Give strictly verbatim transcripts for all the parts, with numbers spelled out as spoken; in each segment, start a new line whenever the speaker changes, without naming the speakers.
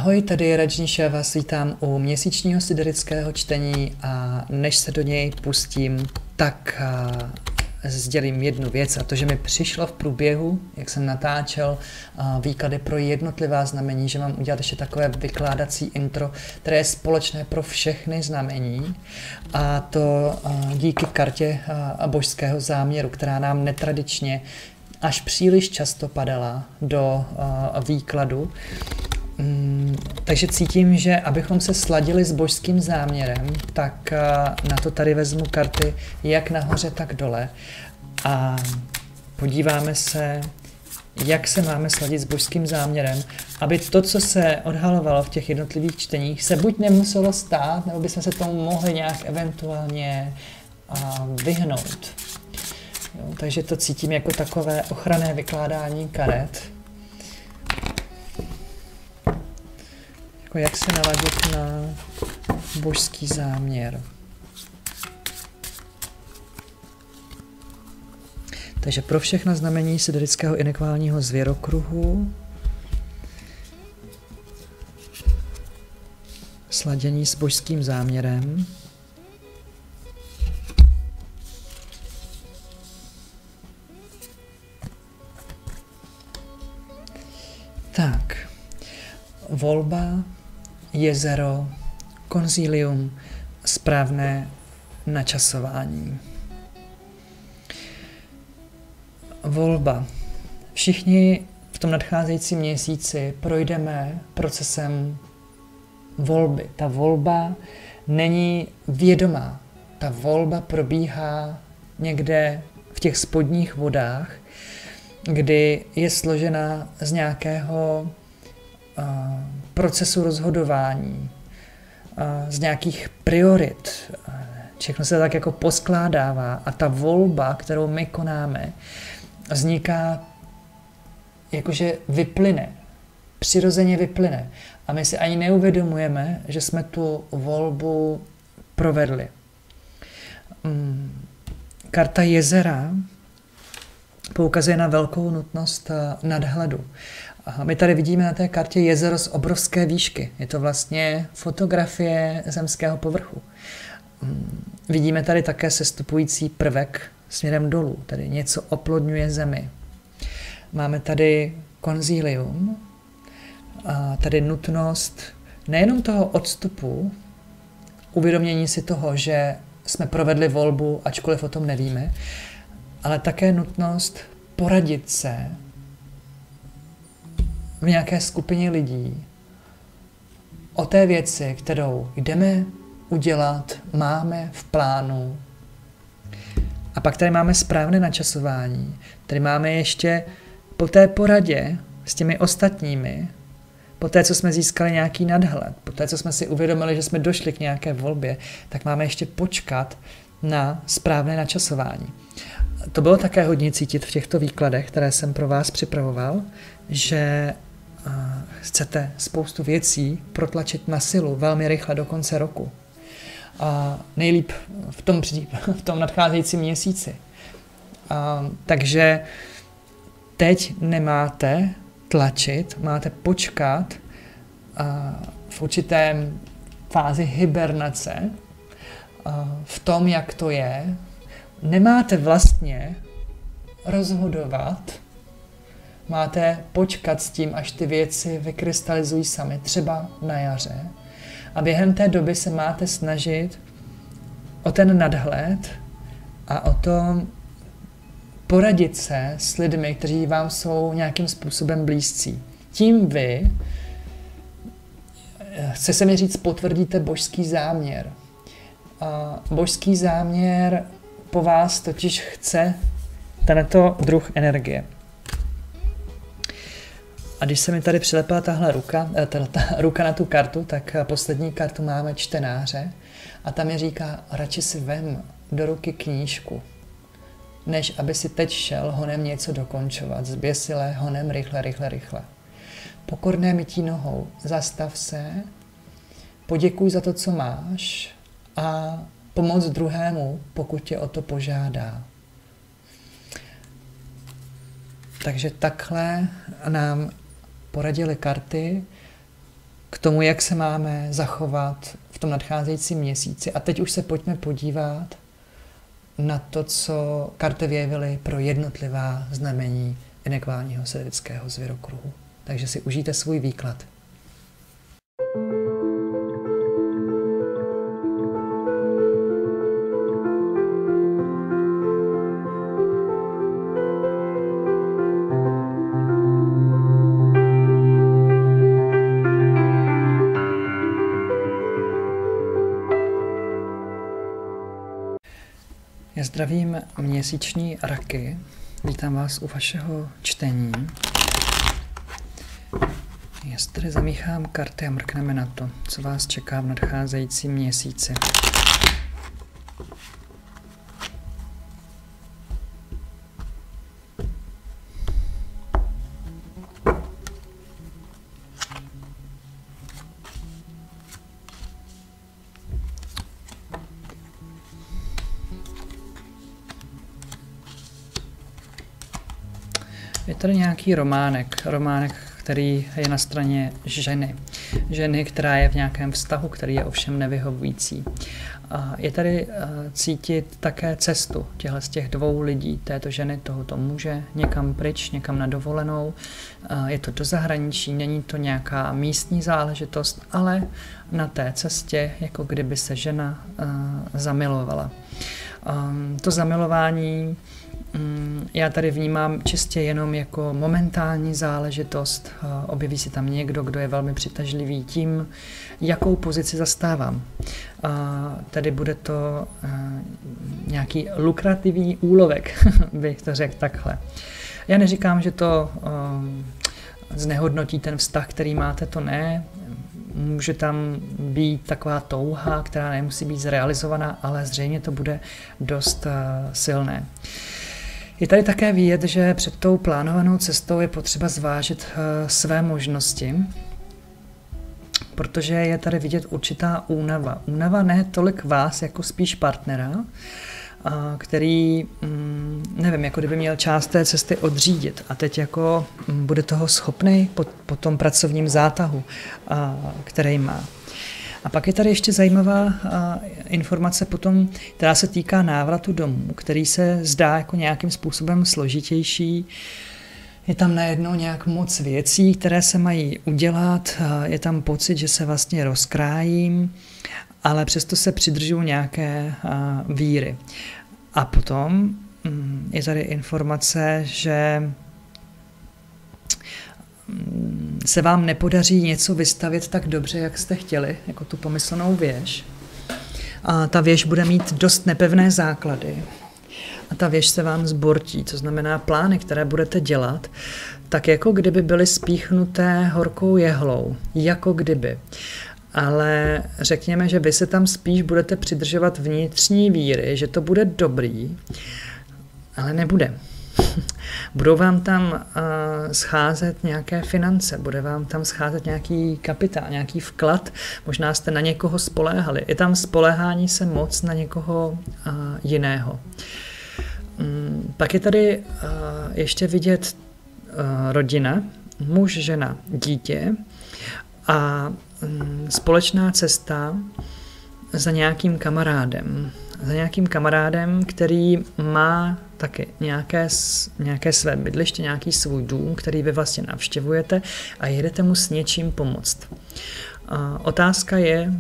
Ahoj, tady je Rajnish, já vás vítám u měsíčního siderického čtení a než se do něj pustím, tak uh, sdělím jednu věc a to, že mi přišlo v průběhu, jak jsem natáčel uh, výklady pro jednotlivá znamení, že mám udělat ještě takové vykládací intro, které je společné pro všechny znamení a to uh, díky kartě uh, božského záměru, která nám netradičně až příliš často padala do uh, výkladu. Mm, takže cítím, že abychom se sladili s božským záměrem, tak uh, na to tady vezmu karty jak nahoře, tak dole a podíváme se, jak se máme sladit s božským záměrem, aby to, co se odhalovalo v těch jednotlivých čteních, se buď nemuselo stát, nebo bychom se tomu mohli nějak eventuálně uh, vyhnout. Jo, takže to cítím jako takové ochranné vykládání karet. Jako jak se naladit na božský záměr. Takže pro všechna znamení siderického inekválního zvěrokruhu sladění s božským záměrem. Tak, volba, jezero, konzílium, správné načasování. Volba. Všichni v tom nadcházejícím měsíci projdeme procesem volby. Ta volba není vědomá. Ta volba probíhá někde v těch spodních vodách, kdy je složena z nějakého uh, procesu rozhodování, uh, z nějakých priorit. Všechno se tak jako poskládává a ta volba, kterou my konáme, vzniká jakože vyplyne, přirozeně vyplyne. A my si ani neuvědomujeme, že jsme tu volbu provedli. Um, karta jezera poukazuje na velkou nutnost nadhledu. A my tady vidíme na té kartě jezero z obrovské výšky. Je to vlastně fotografie zemského povrchu. Vidíme tady také sestupující prvek směrem dolů, tedy něco oplodňuje zemi. Máme tady konzílium, a tady nutnost nejenom toho odstupu, uvědomění si toho, že jsme provedli volbu, ačkoliv o tom nevíme, ale také nutnost poradit se v nějaké skupině lidí o té věci, kterou jdeme udělat, máme v plánu. A pak tady máme správné načasování. Tady máme ještě po té poradě s těmi ostatními, po té, co jsme získali nějaký nadhled, po té, co jsme si uvědomili, že jsme došli k nějaké volbě, tak máme ještě počkat na správné načasování. To bylo také hodně cítit v těchto výkladech, které jsem pro vás připravoval, že uh, chcete spoustu věcí protlačit na silu velmi rychle do konce roku. A nejlíp v tom, v tom nadcházejícím měsíci. A, takže teď nemáte tlačit, máte počkat a, v určitém fázi hibernace a, v tom, jak to je. Nemáte vlastně rozhodovat, máte počkat s tím, až ty věci vykrystalizují sami, třeba na jaře. A během té doby se máte snažit o ten nadhled a o to poradit se s lidmi, kteří vám jsou nějakým způsobem blízcí. Tím vy, chce se mi říct, potvrdíte božský záměr. A božský záměr po vás totiž chce tento druh energie. A když se mi tady přilepila tahle ruka, ta, ta ruka na tu kartu, tak poslední kartu máme čtenáře a tam mi říká, radši si vem do ruky knížku, než aby si teď šel honem něco dokončovat, zběsile, honem rychle, rychle, rychle. Pokorné mytí nohou, zastav se, poděkuj za to, co máš a pomoc druhému, pokud tě o to požádá. Takže takhle nám poradili karty k tomu, jak se máme zachovat v tom nadcházejícím měsíci. A teď už se pojďme podívat na to, co karty vyjevily pro jednotlivá znamení inekválního sedmického zvěrokruhu. Takže si užijte svůj výklad. Já zdravím měsíční raky. Vítám vás u vašeho čtení. Já si tady zamíchám karty a mrkneme na to, co vás čeká v nadcházejícím měsíci. Je tady nějaký románek, románek, který je na straně ženy. Ženy, která je v nějakém vztahu, který je ovšem nevyhovující. A je tady cítit také cestu těchto z těch dvou lidí, této ženy, tohoto muže, někam pryč, někam na dovolenou. Je to do zahraničí, není to nějaká místní záležitost, ale na té cestě, jako kdyby se žena zamilovala. To zamilování já tady vnímám čistě jenom jako momentální záležitost. Objeví se tam někdo, kdo je velmi přitažlivý tím, jakou pozici zastávám. Tady bude to nějaký lukrativní úlovek, bych to řekl takhle. Já neříkám, že to znehodnotí ten vztah, který máte, to ne. Může tam být taková touha, která nemusí být zrealizovaná, ale zřejmě to bude dost silné. Je tady také vidět, že před tou plánovanou cestou je potřeba zvážit své možnosti, protože je tady vidět určitá únava. Únava ne tolik vás, jako spíš partnera, který, nevím, jako kdyby měl část té cesty odřídit a teď jako bude toho schopný po, po tom pracovním zátahu, který má. A pak je tady ještě zajímavá uh, informace potom, která se týká návratu domů, který se zdá jako nějakým způsobem složitější. Je tam najednou nějak moc věcí, které se mají udělat, uh, je tam pocit, že se vlastně rozkrájím, ale přesto se přidržují nějaké uh, víry. A potom um, je tady informace, že se vám nepodaří něco vystavět tak dobře, jak jste chtěli, jako tu pomyslnou věž. A ta věž bude mít dost nepevné základy. A ta věž se vám zbortí, to znamená plány, které budete dělat, tak jako kdyby byly spíchnuté horkou jehlou. Jako kdyby. Ale řekněme, že vy se tam spíš budete přidržovat vnitřní víry, že to bude dobrý, ale nebude. Budou vám tam uh, scházet nějaké finance, bude vám tam scházet nějaký kapitál, nějaký vklad, možná jste na někoho spoléhali. Je tam spoléhání se moc na někoho uh, jiného. Um, pak je tady uh, ještě vidět uh, rodina, muž, žena, dítě a um, společná cesta za nějakým kamarádem. Za nějakým kamarádem, který má taky nějaké, nějaké své bydliště, nějaký svůj dům, který vy vlastně navštěvujete a jedete mu s něčím pomoct. A otázka je,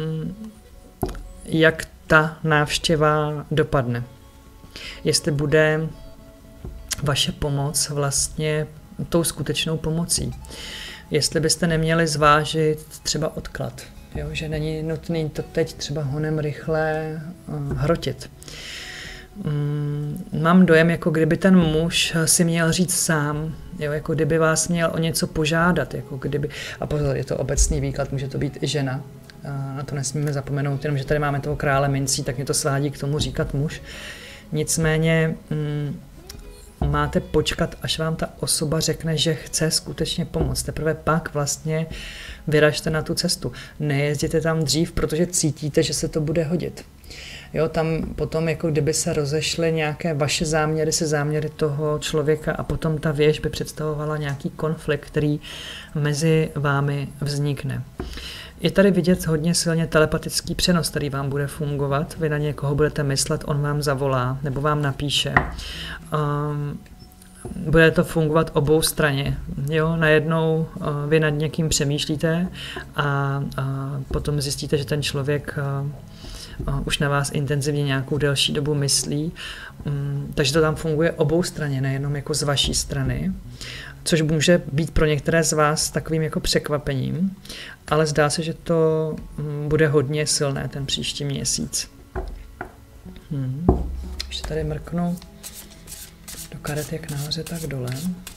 jak ta návštěva dopadne. Jestli bude vaše pomoc vlastně tou skutečnou pomocí. Jestli byste neměli zvážit třeba odklad. Jo, že není nutný to teď třeba honem rychle uh, hrotit. Um, mám dojem, jako kdyby ten muž si měl říct sám, jo, jako kdyby vás měl o něco požádat, jako kdyby, a pozor, je to obecný výklad, může to být i žena, uh, na to nesmíme zapomenout, jenom že tady máme toho krále mincí, tak mě to svádí k tomu říkat muž. Nicméně um, máte počkat, až vám ta osoba řekne, že chce skutečně pomoct. Teprve pak vlastně vyražte na tu cestu. Nejezděte tam dřív, protože cítíte, že se to bude hodit. Jo, tam potom jako kdyby se rozešly nějaké vaše záměry se záměry toho člověka a potom ta věž by představovala nějaký konflikt, který mezi vámi vznikne. Je tady vidět hodně silně telepatický přenos, který vám bude fungovat. Vy na někoho budete myslet, on vám zavolá nebo vám napíše. Um, bude to fungovat obou straně. Jo? Najednou uh, vy nad někým přemýšlíte a uh, potom zjistíte, že ten člověk uh, uh, už na vás intenzivně nějakou delší dobu myslí. Um, takže to tam funguje obou straně, nejenom jako z vaší strany. Což může být pro některé z vás takovým jako překvapením, ale zdá se, že to bude hodně silné ten příští měsíc. Hmm. Ještě tady mrknu do karet jak nahoře, tak dole.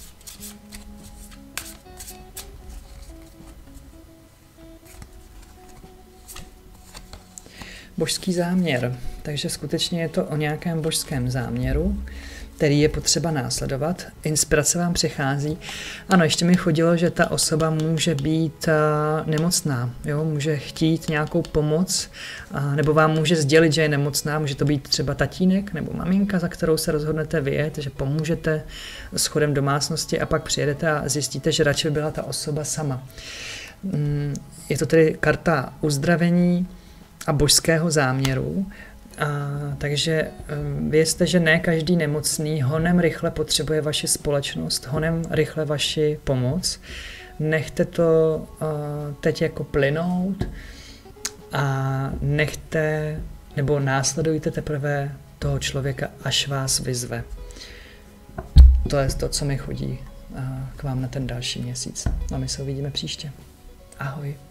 Božský záměr. Takže skutečně je to o nějakém božském záměru, který je potřeba následovat. Inspirace vám přichází. Ano, ještě mi chodilo, že ta osoba může být uh, nemocná, jo? Může chtít nějakou pomoc, uh, nebo vám může sdělit, že je nemocná. Může to být třeba tatínek nebo maminka, za kterou se rozhodnete vyjet, že pomůžete s chodem domácnosti a pak přijedete a zjistíte, že radši by byla ta osoba sama. Um, je to tedy karta uzdravení a božského záměru. A, takže um, vězte, že ne každý nemocný honem rychle potřebuje vaši společnost, honem rychle vaši pomoc. Nechte to uh, teď jako plynout a nechte, nebo následujte teprve toho člověka, až vás vyzve. To je to, co mi chodí uh, k vám na ten další měsíc. A my se uvidíme příště. Ahoj.